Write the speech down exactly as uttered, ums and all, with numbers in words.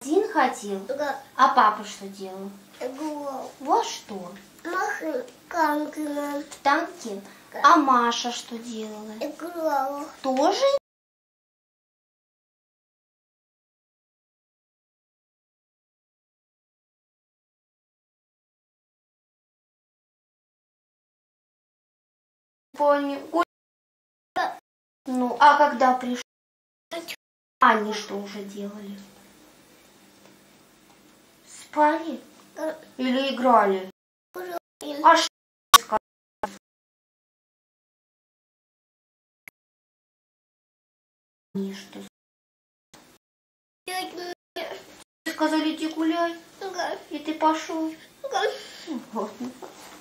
Один ходил? Да. А папа что делал? Играл. Во что? Машин танки. В танки? А Маша что делала? Играла. Тоже? Понял. Ну, а когда пришли, они что уже делали? Спали? Или играли? А что сказали? Что? Сказали, иди гуляй. И ты пошел. Вот.